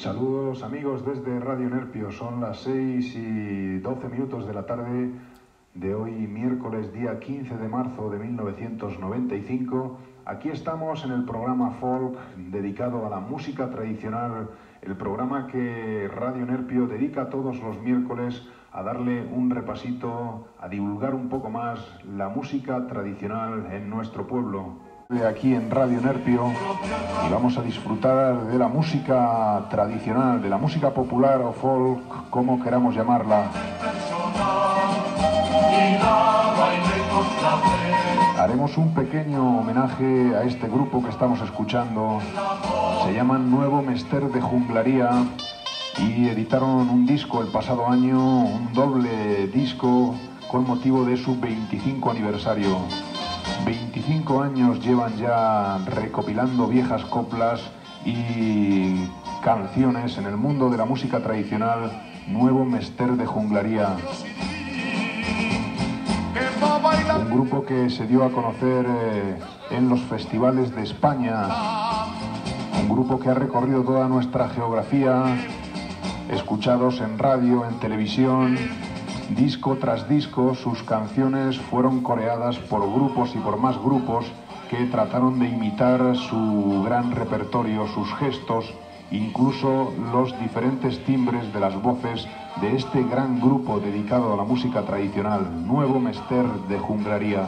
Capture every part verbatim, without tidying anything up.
Saludos amigos desde Radio Nerpio, son las seis y doce minutos de la tarde de hoy, miércoles día quince de marzo de mil novecientos noventa y cinco. Aquí estamos en el programa Folk dedicado a la música tradicional, el programa que Radio Nerpio dedica todos los miércoles a darle un repasito, a divulgar un poco más la música tradicional en nuestro pueblo. De aquí en Radio Nerpio, y vamos a disfrutar de la música tradicional, de la música popular o folk, como queramos llamarla. Haremos un pequeño homenaje a este grupo que estamos escuchando. Se llaman Nuevo Mester de Junglaría y editaron un disco el pasado año, un doble disco con motivo de su veinticinco aniversario. veinticinco años llevan ya recopilando viejas coplas y canciones en el mundo de la música tradicional. Nuevo Mester de Junglaría, un grupo que se dio a conocer eh, en los festivales de España, un grupo que ha recorrido toda nuestra geografía, escuchados en radio, en televisión. Disco tras disco, sus canciones fueron coreadas por grupos y por más grupos que trataron de imitar su gran repertorio, sus gestos, incluso los diferentes timbres de las voces de este gran grupo dedicado a la música tradicional, Nuevo Mester de Junglaría.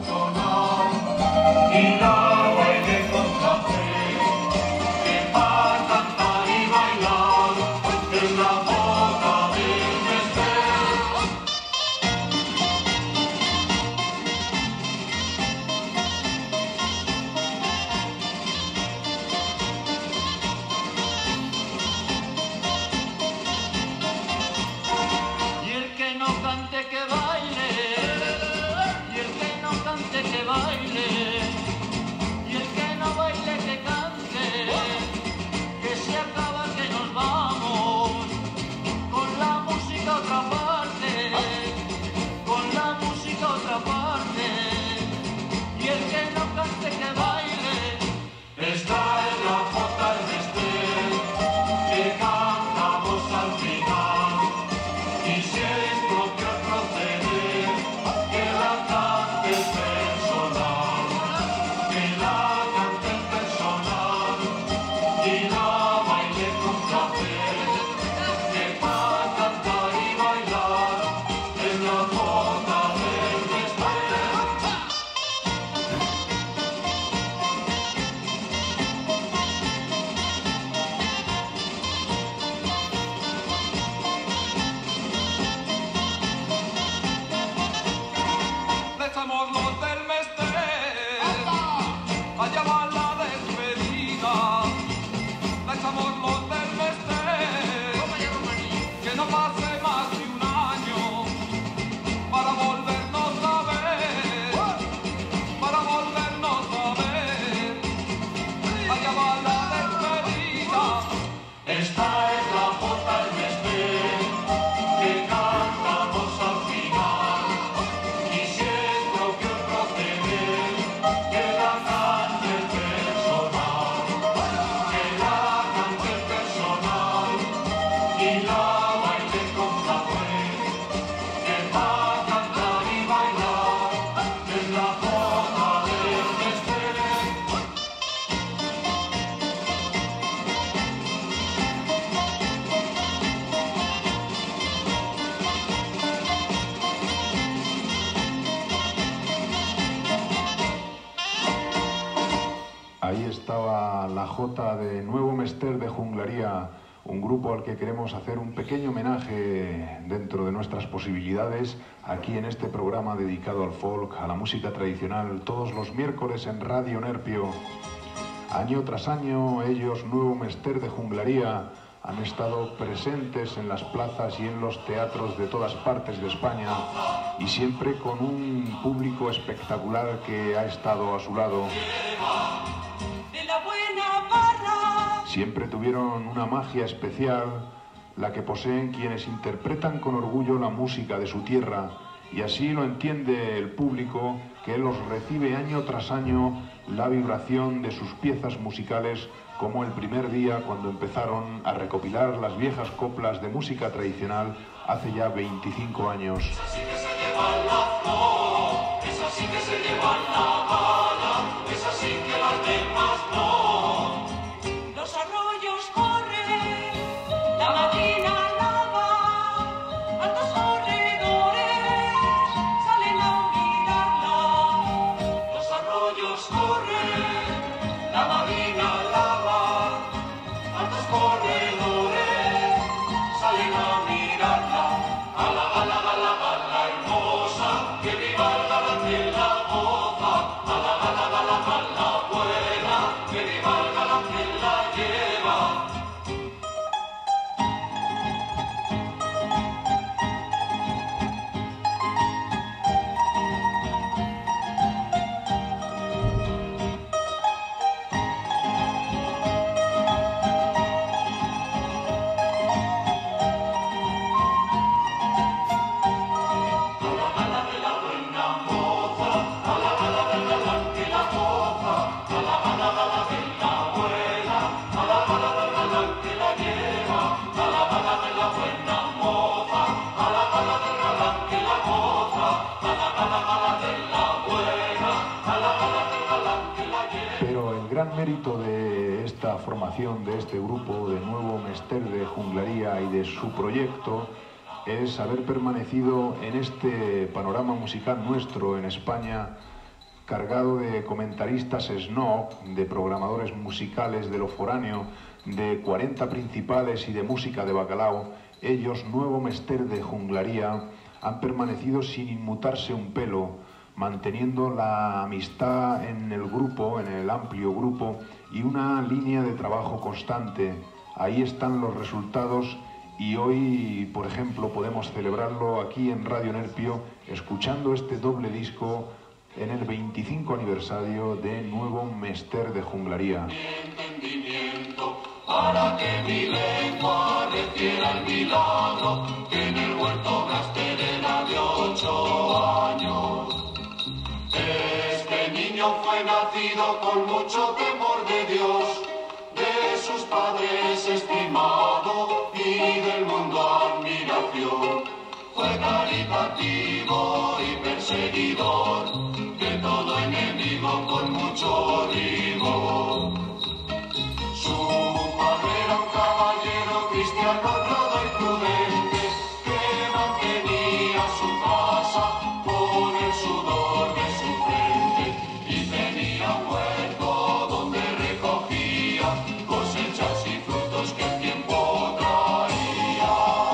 Ahí estaba la jota de Nuevo Mester de Junglaría, un grupo al que queremos hacer un pequeño homenaje dentro de nuestras posibilidades aquí en este programa dedicado al folk, a la música tradicional, todos los miércoles en Radio Nerpio. Año tras año ellos, Nuevo Mester de Junglaría, han estado presentes en las plazas y en los teatros de todas partes de España y siempre con un público espectacular que ha estado a su lado. Siempre tuvieron una magia especial, la que poseen quienes interpretan con orgullo la música de su tierra y así lo entiende el público, que los recibe año tras año la vibración de sus piezas musicales, como el primer día cuando empezaron a recopilar las viejas coplas de música tradicional hace ya veinticinco años. Esa sí que se lleva la flor, esa sí que se lleva la bala, esa sí que las demás no. Los arroyos corren, la madrina lava, altos corredores salen a mirarla. Los arroyos corren, la madrina lava, altos corredores salen a mirarla. Ala, ala, ala, ala, hermosa, que viva el galán de la moza. Ala, ala, ala, ala, buena, que viva el galán que la lleva. Pero el gran mérito de esta formación, de este grupo, de Nuevo Mester de Junglaría y de su proyecto, es haber permanecido en este panorama musical nuestro en España, cargado de comentaristas snob, de programadores musicales de lo foráneo, de cuarenta principales y de música de bacalao. Ellos, Nuevo Mester de Junglaría, han permanecido sin inmutarse un pelo, manteniendo la amistad en el grupo, en el amplio grupo, y una línea de trabajo constante. Ahí están los resultados, y hoy, por ejemplo, podemos celebrarlo aquí en Radio Nerpio, escuchando este doble disco en el veinticinco aniversario de Nuevo Mester de Junglaría. Entendimiento para que mi lengua refiera el milagro que en el huerto gasterera de ocho años. Este niño fue nacido con mucho temor de Dios, de sus padres estimado y del mundo admiración. Fue caritativo y perseguidor de todo enemigo con mucho rigor. Su padre era un caballero cristiano honrado y prudente que mantenía su casa con el sudor de su frente y tenía un huerto donde recogía cosechas y frutos que el tiempo traía.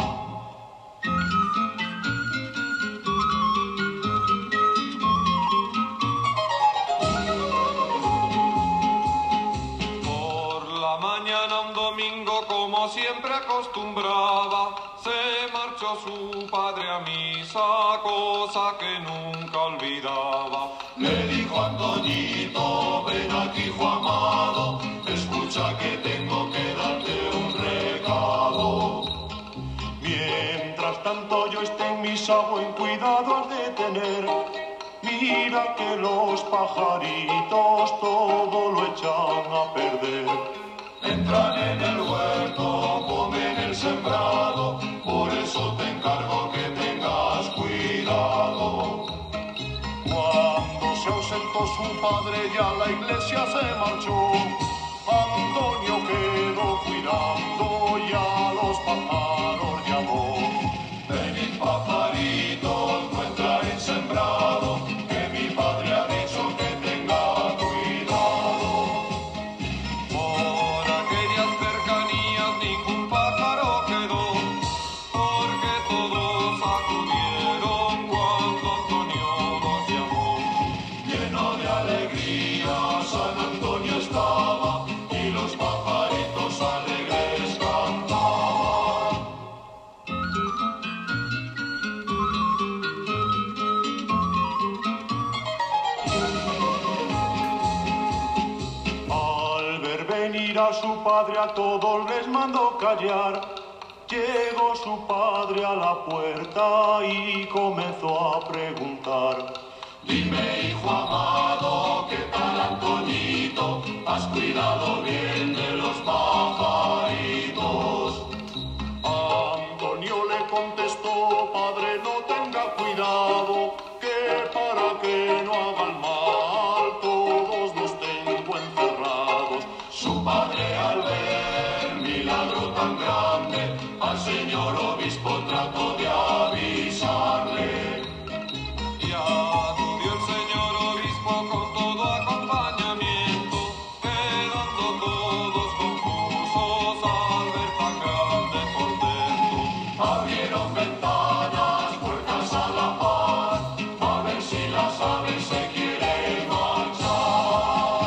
Por la mañana un domingo, como siempre acostumbraba, se marchó su padre a misa, cosa que nunca olvidaba. Le dijo Antoñito, ven aquí, hijo amado, escucha que tengo que darte un recado. Mientras tanto yo esté en misa, buen cuidado has de tener. Mira que los pajaritos todo lo echan a perder. Entran en el huerto, comen el sembrado, por eso te encargo que tengas cuidado. Cuando se ausentó su padre y a la iglesia se marchó, Antonio quedó cuidando y a los pájaros llamó. Venid pajaritos, no entrar en sembrado, que mi padre ha dicho que tenga cuidado. Por aquellas cercanías ningún pájaro quedó, porque todos acudieron cuando Antonio los llamó. Lleno de alegría San Antonio estaba y los pajaritos alegres cantaban. Al ver venir a su padre a todos les mandó callar Llegó su padre a la puerta y comenzó a preguntar. Dime, hijo amado, ¿qué tal, Antoñito? ¿Has cuidado bien de los pajaritos? Antonio le contestó, padre, no tenga cuidado, que para que no hagan mal, todos los tengo encerrados. Su padre, al ver milagro tan grande, al señor obispo trató de avisarle. Y acudió el señor obispo con todo acompañamiento, quedando todos confusos al ver tan grande portento. Abrieron ventanas, puertas a la paz, a ver si las aves se quieren marchar.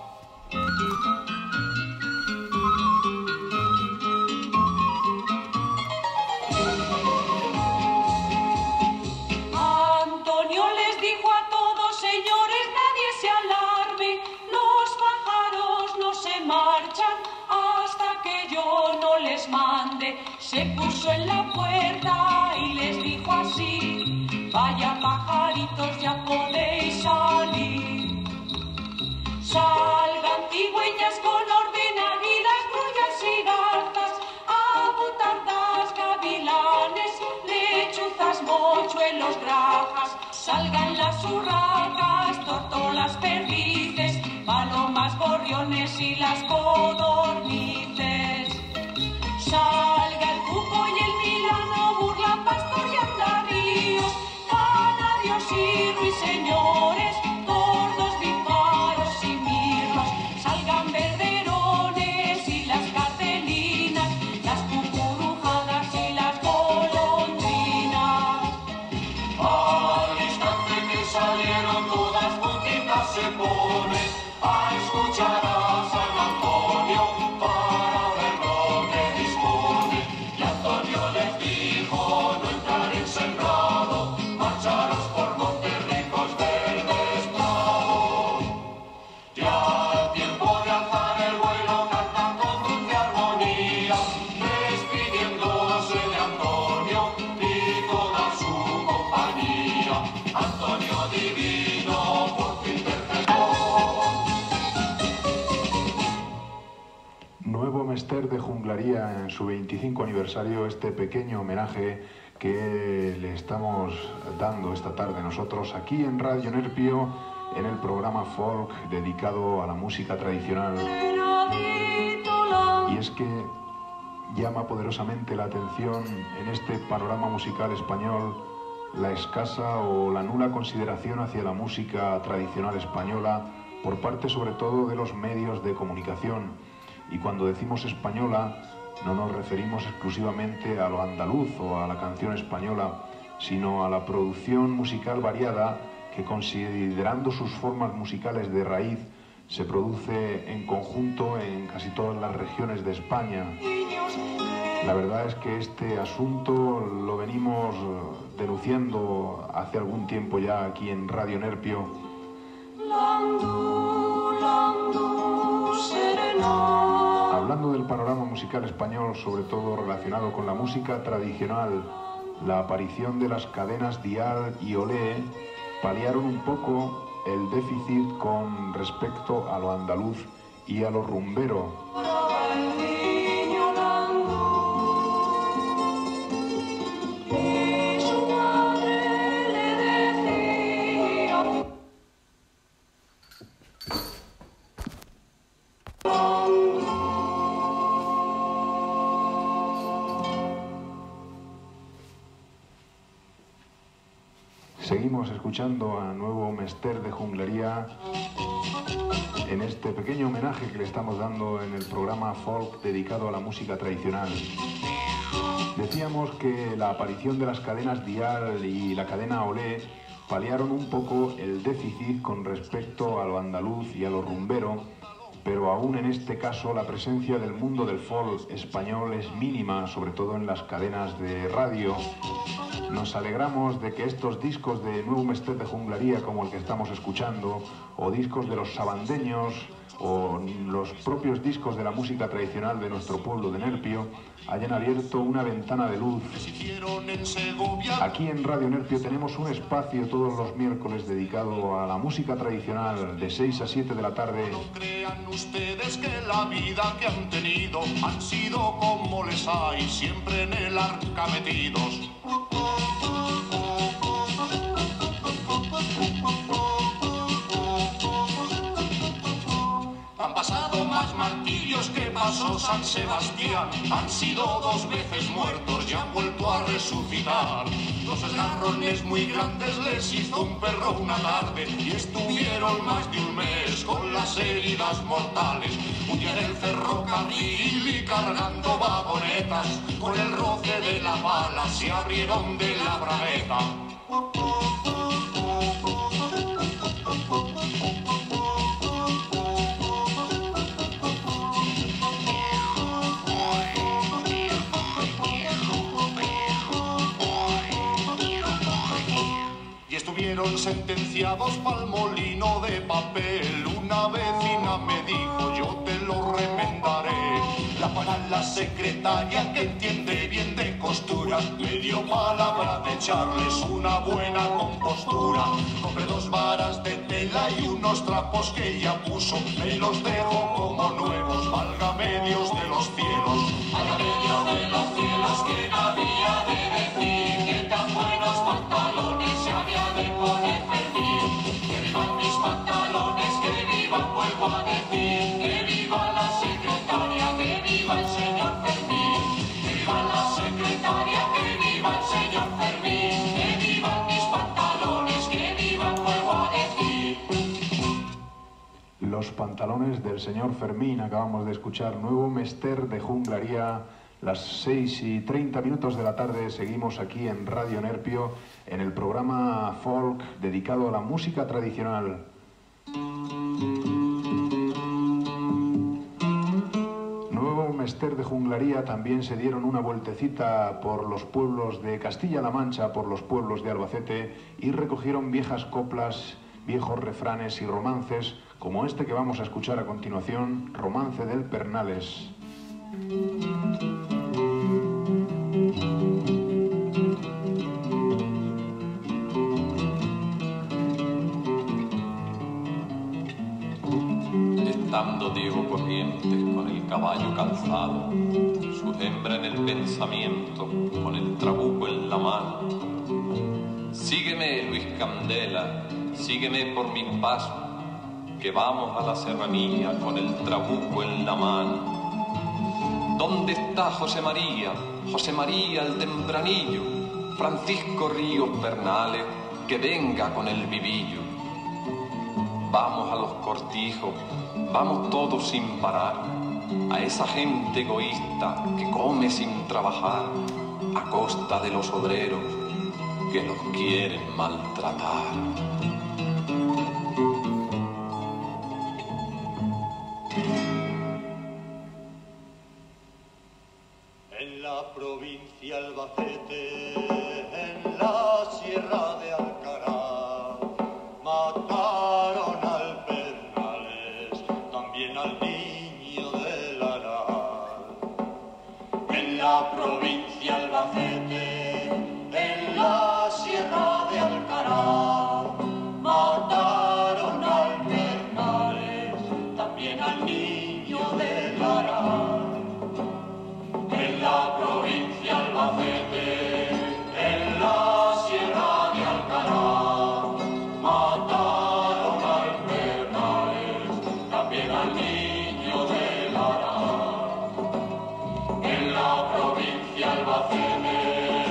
Antonio les dijo a todos, señores, nadie se alarme, los pájaros no se marchan hasta que yo no les mande. Se puso en la puerta y les dijo así, vaya pajaritos, ya podéis salir. Salgan cigüeñas con orden, águilas, grullas y garzas, abutardas, gavilanes, lechuzas, mochuelos, grazas. Salgan las urracas, tortolas, perdices, palomas, gorriones y las codornices. Salga el cuco y el milano, burla, pastor y andaríos, canarios y ruiseñores, tordos, bífaros y mirlos. Salgan verderones y las cartelinas, las cucurujadas y las golondrinas. Al instante que salieron todas juntitas se ponen a escuchar a San Antonio para ver lo que dispone. Y Antonio les dijo, no entrar en sembrado, marcharos por montes ricos verdes prados. Ya el tiempo de alzar el vuelo cantan con dulce armonía, despidiéndose de Antonio y toda su compañía. Antonio divino por fin perfecto. Nuevo Mester de Junglaría en su veinticinco aniversario, este pequeño homenaje que le estamos dando esta tarde nosotros aquí en Radio Nerpio, en el programa folk dedicado a la música tradicional. Y es que llama poderosamente la atención en este panorama musical español la escasa o la nula consideración hacia la música tradicional española por parte sobre todo de los medios de comunicación. Y cuando decimos española no nos referimos exclusivamente a lo andaluz o a la canción española, sino a la producción musical variada que, considerando sus formas musicales de raíz, se produce en conjunto en casi todas las regiones de España. La verdad es que este asunto lo venimos denunciando hace algún tiempo ya aquí en Radio Nerpio. Hablando del panorama musical español, sobre todo relacionado con la música tradicional, la aparición de las cadenas Dial y Olé paliaron un poco el déficit con respecto a lo andaluz y a lo rumbero. Seguimos escuchando a Nuevo Mester de Junglaría en este pequeño homenaje que le estamos dando en el programa folk dedicado a la música tradicional. Decíamos que la aparición de las cadenas Dial y la cadena Olé paliaron un poco el déficit con respecto a lo andaluz y a lo rumbero, pero aún en este caso la presencia del mundo del folk español es mínima, sobre todo en las cadenas de radio. Nos alegramos de que estos discos de Nuevo Mester de Junglaría, como el que estamos escuchando, o discos de los sabandeños, o los propios discos de la música tradicional de nuestro pueblo de Nerpio hayan abierto una ventana de luz. Aquí en Radio Nerpio tenemos un espacio todos los miércoles dedicado a la música tradicional de seis a siete de la tarde. No crean ustedes que la vida que han tenido han sido como les hay, siempre en el arca metidos. Han pasado más martirios que pasó San Sebastián. Han sido dos veces muertos y han vuelto a resucitar. Dos esgarrones muy grandes les hizo un perro una tarde y estuvieron más de un mes con las heridas mortales. Un día en el ferrocarril y cargando vagonetas, con el roce de la bala se abrieron de la bragueta. Estuvieron sentenciados pa'l molino de papel. Una vecina me dijo, yo te lo remendaré. La para la secretaria que entiende bien de costura me dio palabra de echarles una buena compostura. Compré dos varas de tela y unos trapos que ella puso. Me los dejo como nuevos, válgame Dios de los cielos. Válgame Dios de los cielos, que había de decir que tan buenos pantalones se había de poner Fermín. Que vivan mis pantalones, que vivan, vuelvo a decir. Que viva la secretaria, que viva el señor Fermín. Que viva la secretaria, que viva el señor Fermín. Que vivan mis pantalones, que vivan, vuelvo a decir. Los pantalones del señor Fermín. Acabamos de escuchar nuevo Mester de Junglaría. Las seis y treinta minutos de la tarde seguimos aquí en Radio Nerpio en el programa folk dedicado a la música tradicional. Nuevo Mester de Junglaría también se dieron una vueltecita por los pueblos de Castilla-La Mancha, por los pueblos de Albacete y recogieron viejas coplas, viejos refranes y romances como este que vamos a escuchar a continuación, Romance del Pernales. Estando Diego Corrientes con el caballo calzado, su hembra en el pensamiento, con el trabuco en la mano. Sígueme, Luis Candela, sígueme por mis pasos, que vamos a la serranía con el trabuco en la mano. ¿Dónde está José María? José María el tempranillo, Francisco Ríos Bernales, que venga con el vivillo. Vamos a los cortijos, vamos todos sin parar, a esa gente egoísta que come sin trabajar, a costa de los obreros que los quieren maltratar. En la provincia Albacete, en la sierra de Alcaraz, mataron al Pernales, también al niño del Aral. En la provincia Albacete, en la sierra de Alcaraz, mataron al Pernales, también al niño del Aral. En la provincia Albacete, en la sierra de Alcaraz, mataron al Pernales, también al niño del Aral. En la provincia Albacete,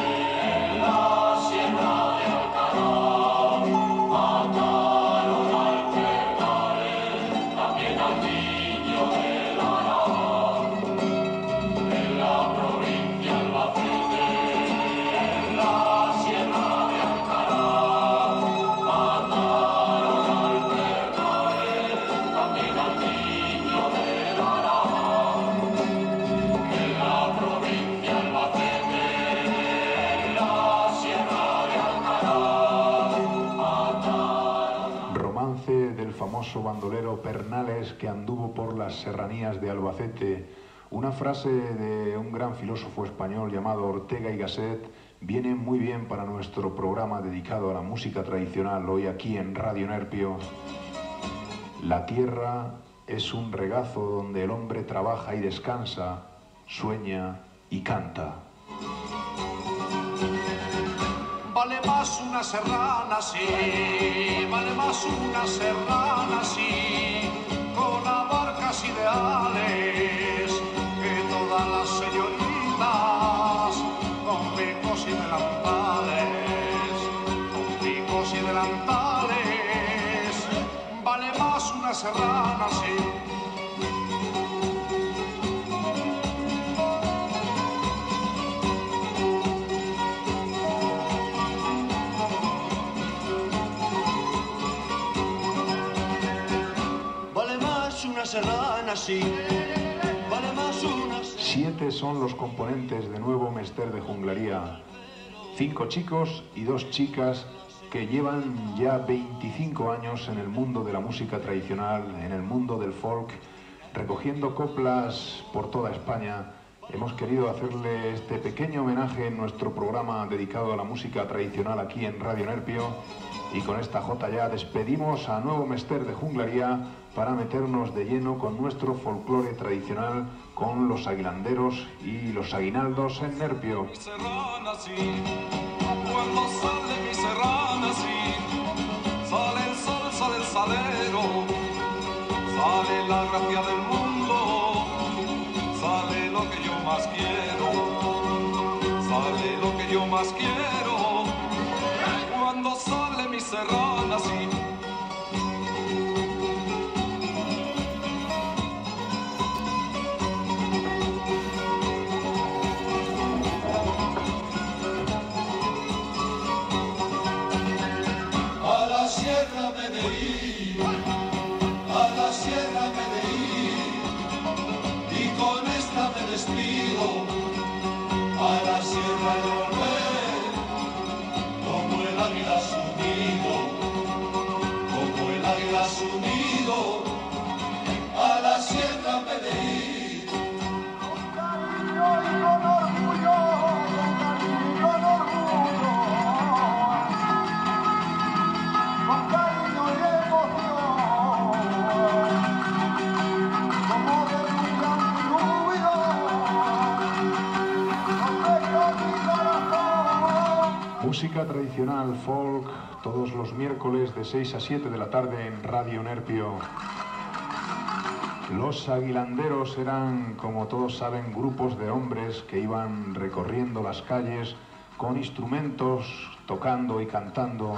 bandolero Pernales que anduvo por las serranías de Albacete. Una frase de un gran filósofo español llamado Ortega y Gasset viene muy bien para nuestro programa dedicado a la música tradicional hoy aquí en Radio Nerpio. La tierra es un regazo donde el hombre trabaja y descansa, sueña y canta. Vale más una serrana, sí, vale más una serrana, sí, con abarcas ideales, que todas las señoritas, con picos y delantales, con picos y delantales, vale más una serrana, sí. Una serrana, sí, vale más una... Siete son los componentes de Nuevo Mester de Junglaría. Cinco chicos y dos chicas que llevan ya veinticinco años en el mundo de la música tradicional, en el mundo del folk, recogiendo coplas por toda España. Hemos querido hacerle este pequeño homenaje en nuestro programa dedicado a la música tradicional aquí en Radio Nerpio. Y con esta jota ya despedimos a Nuevo Mester de Junglaría para meternos de lleno con nuestro folclore tradicional, con los aguilanderos y los aguinaldos en Nerpio. Mi serrana, sí. Cuando sale mi serrana, sí. Sale el sol, sale el salero, sale la gracia del mundo, sale lo que yo más quiero, sale lo que yo más quiero. Cuando sale mi serrana, sí. A la sierra me de ir, a la sierra me de ir, y con esta me despido, a la sierra de volver, como el águila subido, como el águila subido, a la sierra me de ir. Con cariño y con orgullo, con cariño y con orgullo, con cariño y emoción, como de un gran ruido, con pecho mi corazón. Música tradicional, folk, todos los miércoles de seis a siete de la tarde en Radio Nerpio. Los aguilanderos eran, como todos saben, grupos de hombres que iban recorriendo las calles con instrumentos, tocando y cantando.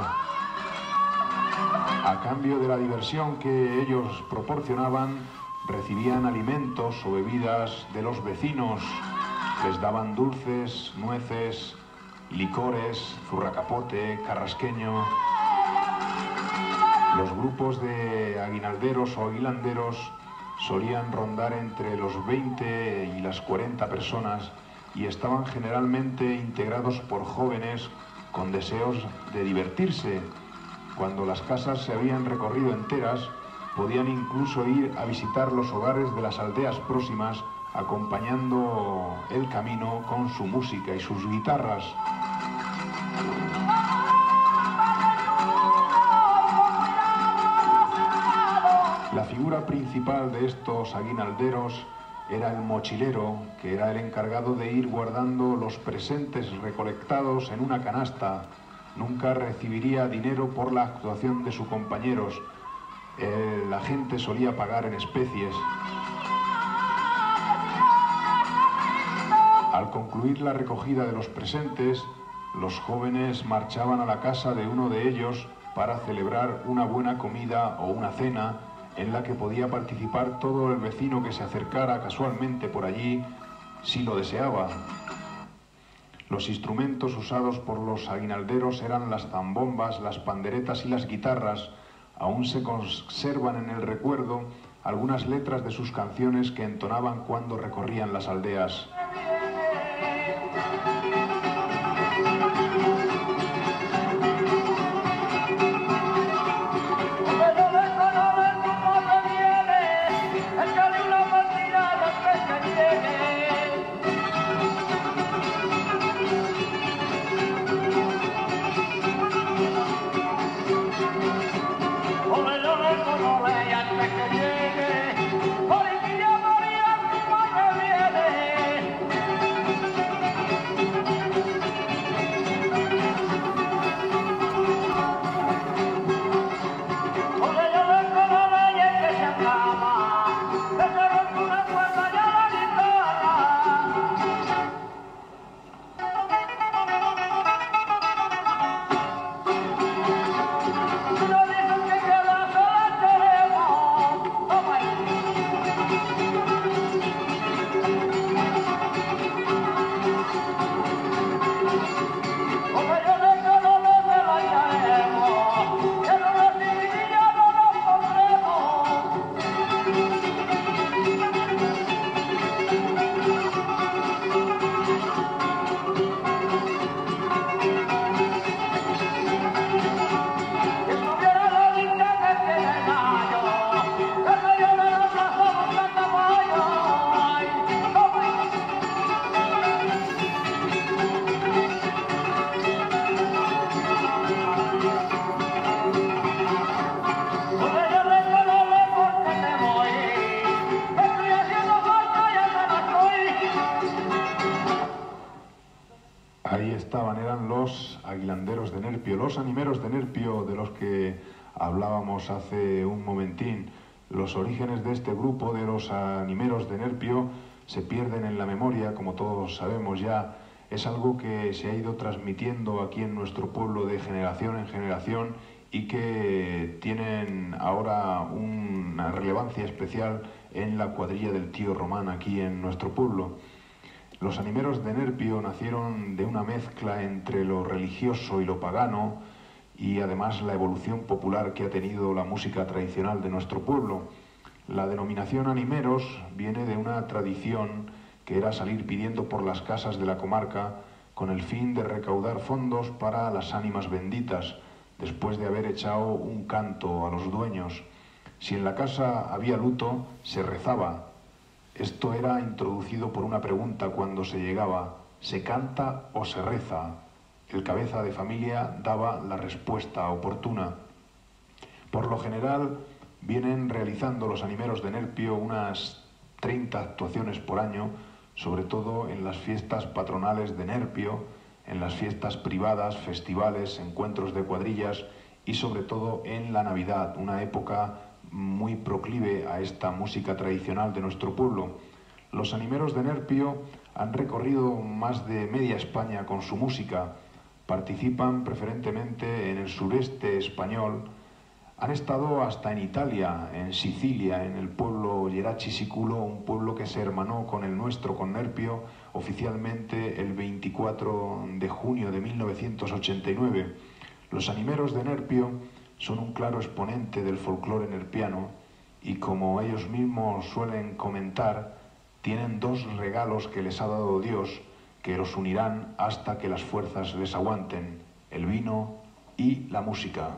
A cambio de la diversión que ellos proporcionaban, recibían alimentos o bebidas de los vecinos. Les daban dulces, nueces, licores, zurracapote, carrasqueño. Los grupos de aguinalderos o aguilanderos solían rondar entre los veinte y las cuarenta personas y estaban generalmente integrados por jóvenes con deseos de divertirse. Cuando las casas se habían recorrido enteras, podían incluso ir a visitar los hogares de las aldeas próximas, acompañando el camino con su música y sus guitarras. La figura principal de estos aguinalderos era el mochilero, que era el encargado de ir guardando los presentes recolectados en una canasta. Nunca recibiría dinero por la actuación de sus compañeros. Eh, la gente solía pagar en especies. Al concluir la recogida de los presentes, los jóvenes marchaban a la casa de uno de ellos para celebrar una buena comida o una cena en la que podía participar todo el vecino que se acercara casualmente por allí si lo deseaba. Los instrumentos usados por los aguinalderos eran las zambombas, las panderetas y las guitarras. Aún se conservan en el recuerdo algunas letras de sus canciones que entonaban cuando recorrían las aldeas. Ahí estaban, eran los aguilanderos de Nerpio, los animeros de Nerpio de los que hablábamos hace un momentín. Los orígenes de este grupo, de los animeros de Nerpio, se pierden en la memoria, como todos sabemos ya. Es algo que se ha ido transmitiendo aquí en nuestro pueblo de generación en generación y que tienen ahora una relevancia especial en la cuadrilla del tío Román aquí en nuestro pueblo. Los animeros de Nerpio nacieron de una mezcla entre lo religioso y lo pagano y además la evolución popular que ha tenido la música tradicional de nuestro pueblo. La denominación animeros viene de una tradición que era salir pidiendo por las casas de la comarca con el fin de recaudar fondos para las ánimas benditas, después de haber echado un canto a los dueños. Si en la casa había luto, se rezaba. Esto era introducido por una pregunta cuando se llegaba: ¿se canta o se reza? El cabeza de familia daba la respuesta oportuna. Por lo general, vienen realizando los animeros de Nerpio unas treinta actuaciones por año, sobre todo en las fiestas patronales de Nerpio, en las fiestas privadas, festivales, encuentros de cuadrillas y sobre todo en la Navidad, una época muy proclive a esta música tradicional de nuestro pueblo. Los animeros de Nerpio han recorrido más de media España con su música, participan preferentemente en el sureste español, han estado hasta en Italia, en Sicilia, en el pueblo Geraci Siculo, un pueblo que se hermanó con el nuestro, con Nerpio, oficialmente el veinticuatro de junio de mil novecientos ochenta y nueve. Los animeros de Nerpio son un claro exponente del folclore nerpiano y, como ellos mismos suelen comentar, tienen dos regalos que les ha dado Dios que los unirán hasta que las fuerzas les aguanten: el vino y la música.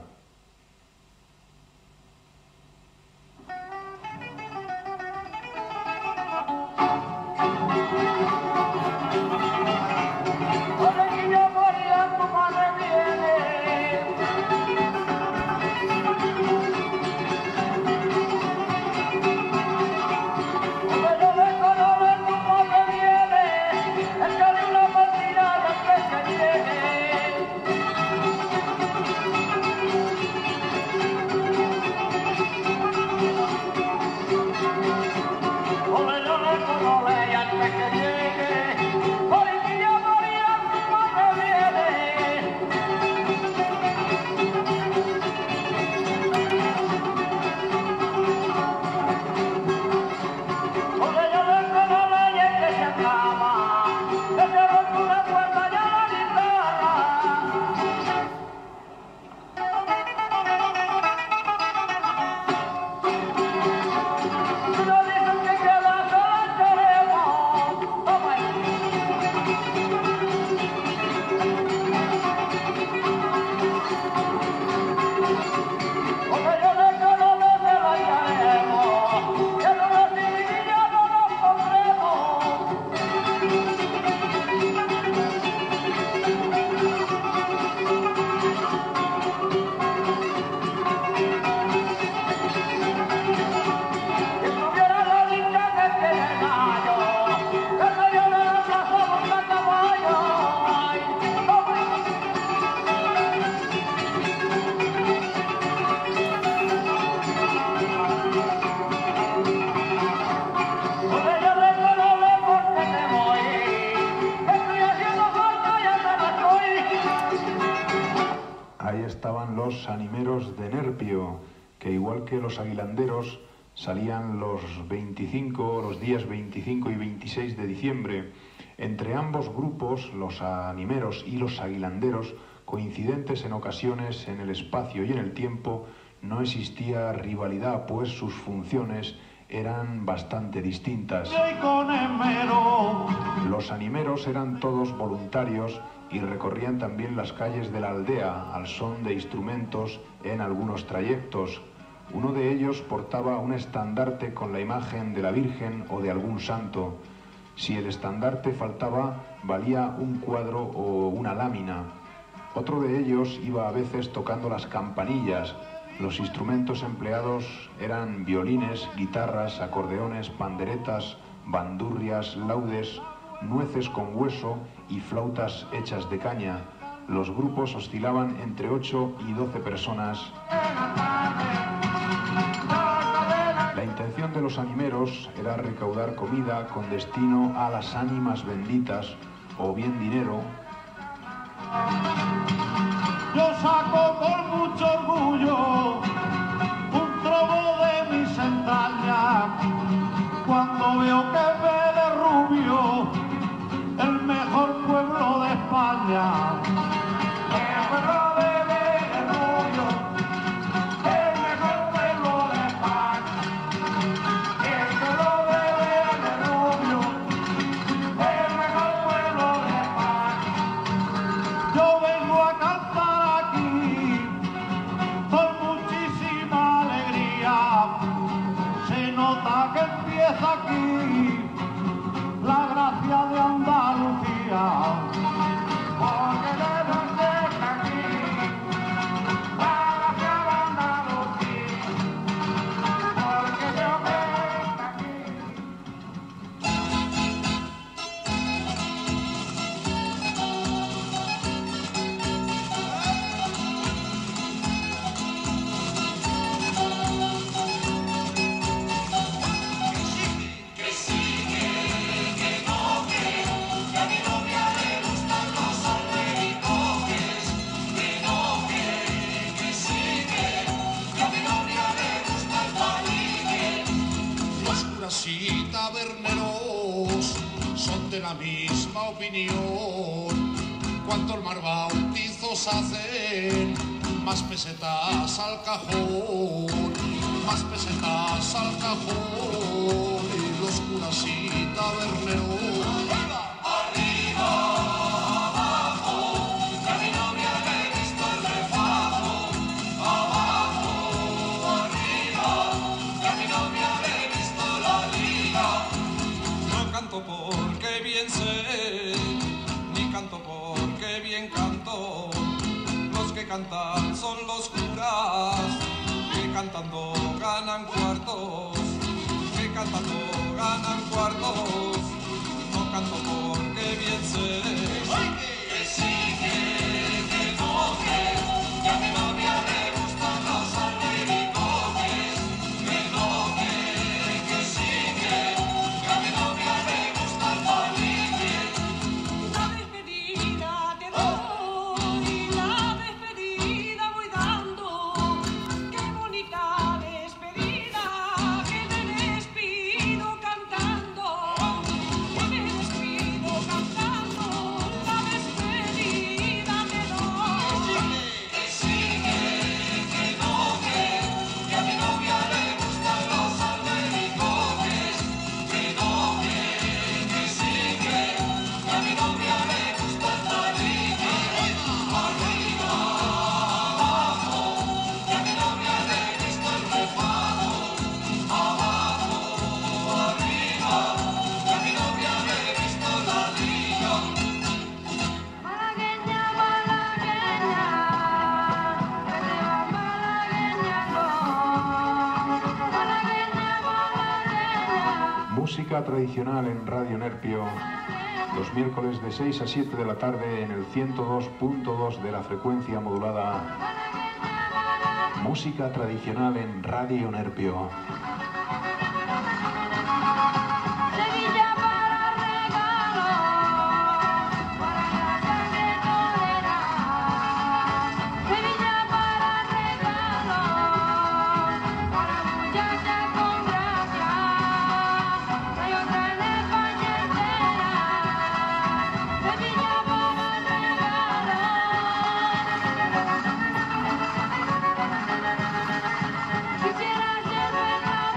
Los animeros de Nerpio, que igual que los aguilanderos salían los veinticinco, los días veinticinco y veintiséis de diciembre. Entre ambos grupos, los animeros y los aguilanderos, coincidentes en ocasiones en el espacio y en el tiempo, no existía rivalidad, pues sus funciones eran bastante distintas. Los animeros eran todos voluntarios y recorrían también las calles de la aldea al son de instrumentos en algunos trayectos. Uno de ellos portaba un estandarte con la imagen de la Virgen o de algún santo. Si el estandarte faltaba, valía un cuadro o una lámina. Otro de ellos iba a veces tocando las campanillas. Los instrumentos empleados eran violines, guitarras, acordeones, panderetas, bandurrias, laudes, nueces con hueso y flautas hechas de caña. Los grupos oscilaban entre ocho y doce personas. La intención de los animeros era recaudar comida con destino a las ánimas benditas o bien dinero. Yo saco con mucho orgullo un trobo de mis entrañas cuando veo que Vélez Rubio, el mejor pueblo de España. El pueblo de Vélez Rubio, el mejor pueblo de España. El pueblo de Vélez Rubio, el mejor pueblo de España. Yo vengo a cantar aquí con muchísima alegría. Se nota que empieza aquí la gracia de Andalucía. Porque de donde está aquí la gracia de Andalucía. Porque de donde está aquí. Y taberneros son de la misma opinión. Cuantos más bautizos hacen, más pesetas al cajón, más pesetas al cajón. Y los curas y taberneros, porque bien sé, ni canto porque bien canto. Los que cantan son los curas, que cantando ganan cuartos, que cantando ganan cuartos. No canto porque bien sé, que sí, que, que no, que, que a mi novia le gustan los albericoques, que no, que, que sí, que, que a mi novia le gusta el palique. La despedida te doy y la despedida voy dando. Qué bonita despedida, que me despido cantando. Que me despido cantando, la despedida te doy. Que sí, que, que no, que, que a mi novia le gustan los albericoques, que no, que, que sí, que, que a mi novia le gusta el palique. Arriba, abajo, que a mi novia le gusta el refajo. Abajo, arriba, que a mi novia le gusta la liga. Malagueña, malagueña, que te va malagueña, no. Malagueña, malagueña. Música tradicional en Radio Nerpio, los miércoles de seis a siete de la tarde en el ciento dos punto dos de la frecuencia modulada. Música tradicional en Radio Nerpio. Sevilla para regalo, para casa que tolera. Sevilla para regalo, para muchacha con gracia. Hay otra en España entera. Sevilla para regalo. Quisiera ser verdad.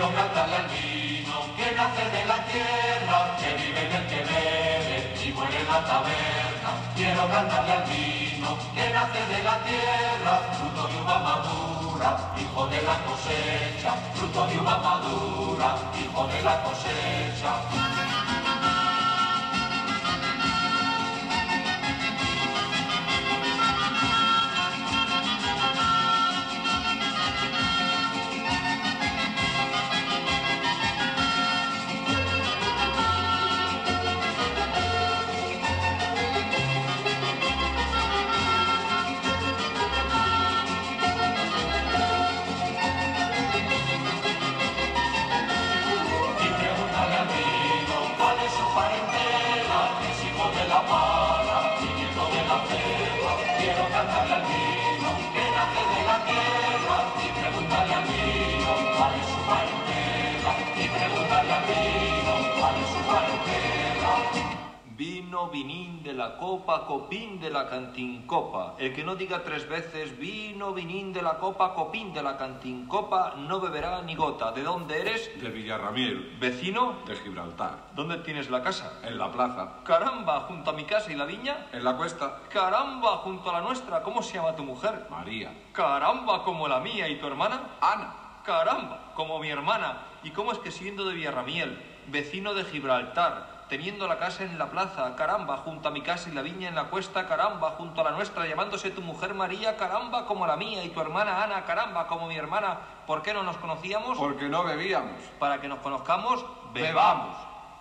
quiero cantarle al vino que nace de la tierra, que vive en el que bebe y muere en la taberna. Quiero cantarle al vino que nace de la tierra, fruto de uva madura, hijo de la cosecha, fruto de uva madura, hijo de la cosecha. Vino, vinín de la copa, copín de la cantincopa. El que no diga tres veces vino, vinín de la copa, copín de la cantincopa, no beberá ni gota. ¿De dónde eres? De Villarramiel. ¿Vecino? De Gibraltar. ¿Dónde tienes la casa? En la plaza. Caramba, junto a mi casa y la viña. En la cuesta. Caramba, junto a la nuestra. ¿Cómo se llama tu mujer? María. Caramba, como la mía. ¿Y tu hermana? Ana. Caramba, como mi hermana. ¿Y cómo es que siendo de Villarramiel, vecino de Gibraltar, teniendo la casa en la plaza, caramba, junto a mi casa y la viña en la cuesta, caramba, junto a la nuestra, llamándose tu mujer María, caramba, como la mía, y tu hermana Ana, caramba, como mi hermana, ¿por qué no nos conocíamos? Porque no bebíamos. Para que nos conozcamos, bebamos.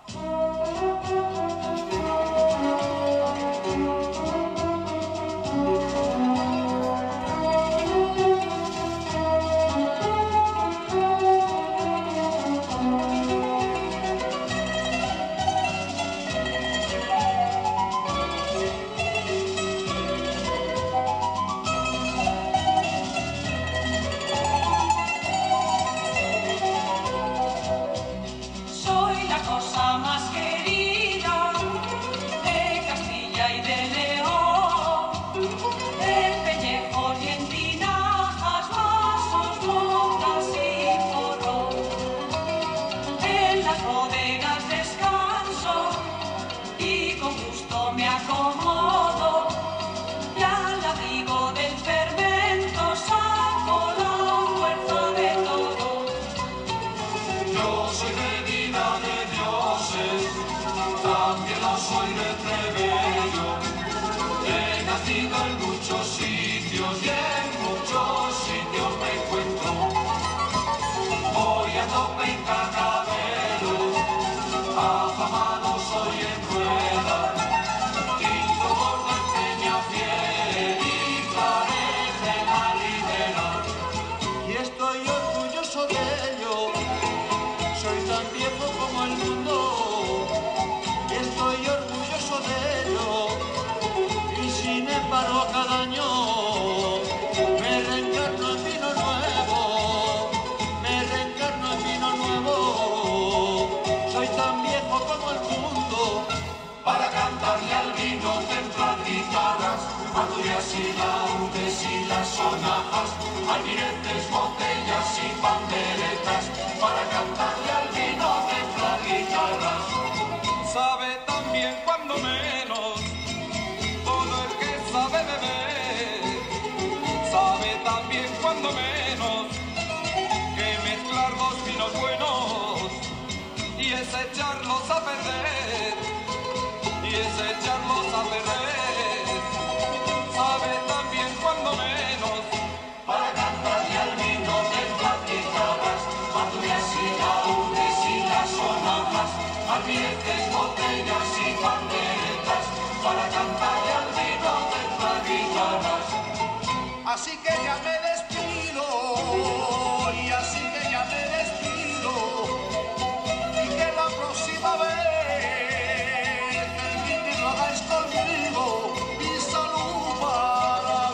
Soy la cosa más querida de Castilla y de León, en pellejos y en tinajas, vasos, botas y porrón. En las bodegas descanso y con gusto me acomodo, y al abrigo del fermento saco la fuerza de todo. Yo soy de vida de dioses, también lo soy de plebeyo. He nacido en muchos sitios y en muchos sitios me encuentro. Voy a tope en cacabelos, afamado soy en rueda. Quinto gordo en Peñafiel y Claret de la Ribera. Y estoy orgulloso de ello. Soy tan viejo como el mundo y estoy orgulloso de ello. Y sin embargo cada año me reencarno en vino nuevo, me reencarno en vino nuevo. Soy tan viejo como el mundo. Para cantarle al vino, templar guitarras, bandurrias y laudes y las sonajas, almireces, botellas y panderetas. Para cantarle al vino, templar guitarras. Sabe también cuando menos todo el que sabe beber. Sabe también cuando menos que mezclar los vinos buenos y es echarlos a perder, y es echarlos a perder. Sabe también cuando menos Para cantarle al vino, templar guitarras, bandurrias y laudes y las sonajas, almireces, botellas y panderetas. Para cantarle al vino, templar guitarras. Así que ya me despido, y así que ya me despido, y que la próxima vez el brindis lo hagáis conmigo, y salud para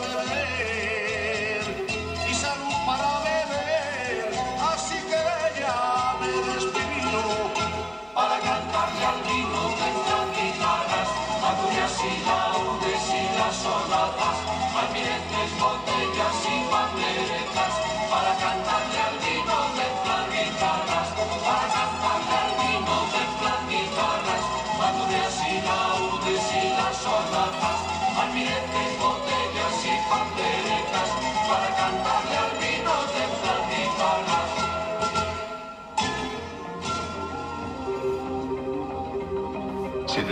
beber, y salud para beber. Así que ya me despido. Para cantarle al vino, templar guitarras, bandurrias y laudes y las sonajas, almireces, botellas y panderetas. Para cantarle al vino, templar guitarras.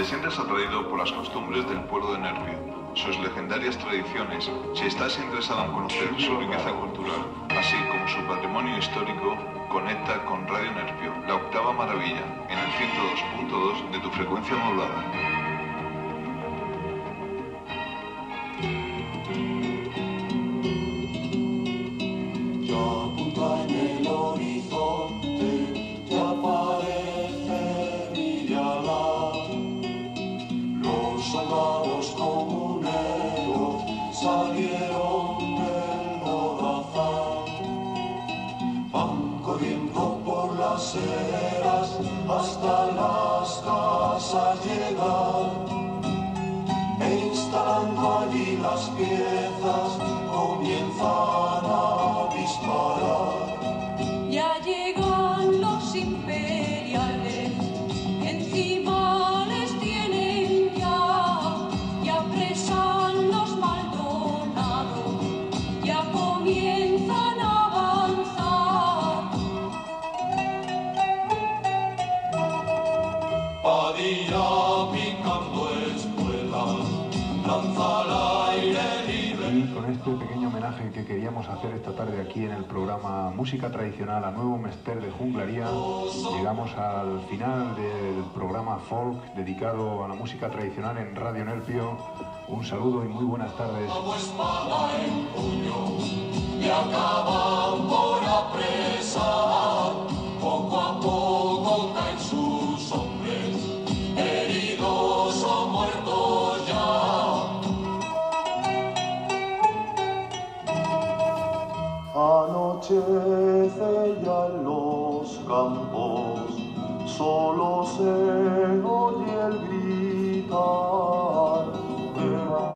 Te sientes atraído por las costumbres del pueblo de Nerpio, sus legendarias tradiciones, si estás interesado en conocer su riqueza cultural, así como su patrimonio histórico, conecta con Radio Nerpio, la octava maravilla, en el ciento dos punto dos de tu frecuencia modulada. Ya punta en el horizonte, ya parece Villalar. Los soldados comuneros salieron del lodazal. Van corriendo por las eras hasta las casas llegar. E instalando allí las piezas comienzan a disparar. Ya llegan los imperiales, encima les tienen ya, ya apresan los Maldonados, ya comienzan a avanzar. Padilla picando espuelas, lanza al aire libre. Y con este pequeño homenaje que queríamos hacer esta tarde aquí en el programa Música Tradicional a Nuevo Mester de Junglaría, llegamos al final del programa folk dedicado a la música tradicional en Radio Nerpio. Un saludo y muy buenas tardes. Como espada en puño, y acaban por apresar. Poco a poco caen sus hombres, heridos o muertos ya. Anochece ya en los campos, solo se oye el gritar